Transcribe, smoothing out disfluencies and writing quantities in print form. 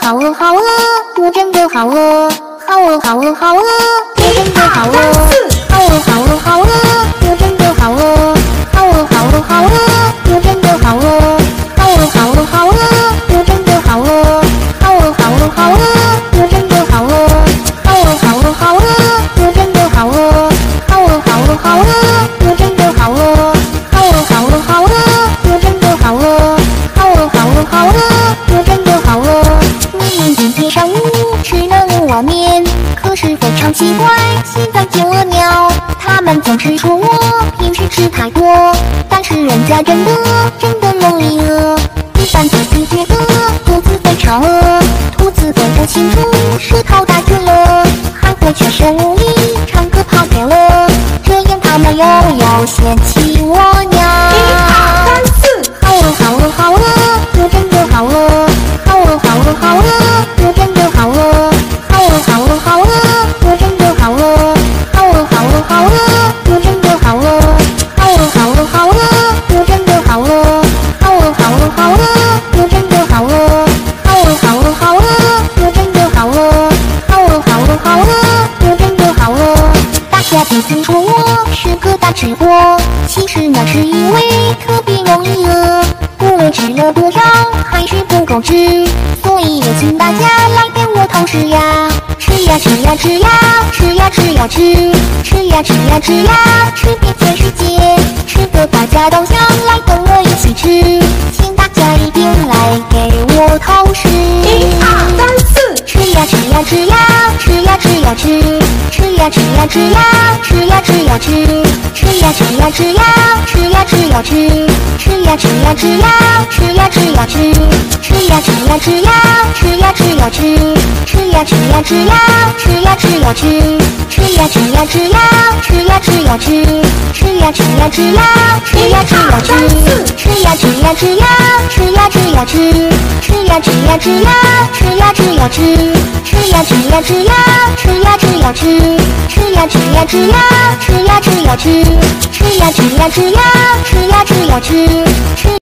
好饿好饿，我真的好饿，好饿好饿好饿，我真的好饿，好饿好饿好饿，我真的好饿，好饿好饿好饿，我真的好饿，好饿好饿好饿，我真的好饿，好饿好饿好饿，我真的好饿，好饿好饿好饿，我真的好饿，好饿好饿好饿，我真的好饿，好饿好饿好饿，我真的好饿，好饿好饿好饿，我真的好饿。明明今天上午吃了5碗面，可是非常奇怪，现在就饿尿。他们总是说我平时吃太多，但是人家真的梦里饿。一般兔子觉得肚子非常饿，兔子分不清楚舌头打着了，还会全身无力唱歌跑掉了，这样他们又要嫌弃我娘。好饿好饿好饿，我真的好饿，好饿好饿好饿，我真的好饿，好饿好饿好饿，我真的好饿，好饿好饿好饿，我真的好饿，好饿好饿好饿，我真的好饿，好饿好饿好饿，我真的好饿，好饿好饿好饿，我真的好饿，好饿好饿好饿，我真的好饿。大家别听说我是个大吃货，其实那是因为特别容易饿，无论吃了多少还是不够吃，所以也请大家来给我偷吃呀！吃呀吃呀吃呀，吃呀吃呀吃，吃呀吃呀吃呀，吃遍全世界，吃的大家都想来跟我一起吃，请大家一定来给我偷吃。1、2、3、4，吃呀吃呀吃呀，吃呀吃呀吃，吃呀吃呀吃呀，吃呀吃呀吃，吃呀吃呀吃呀，吃呀吃呀吃，吃呀吃呀吃呀，吃呀吃呀吃，吃呀吃呀吃呀，吃呀吃呀吃，吃呀吃呀吃呀，吃呀吃呀吃，吃呀吃呀吃呀，吃呀吃呀吃，吃呀吃呀吃呀，吃呀吃呀吃，吃呀吃呀吃呀，吃呀吃呀吃，吃呀吃呀吃呀，吃呀吃呀吃，吃呀吃呀吃呀，吃呀吃呀吃，吃呀吃呀吃呀，吃呀吃呀吃，吃呀吃呀吃呀，吃呀吃呀吃，吃。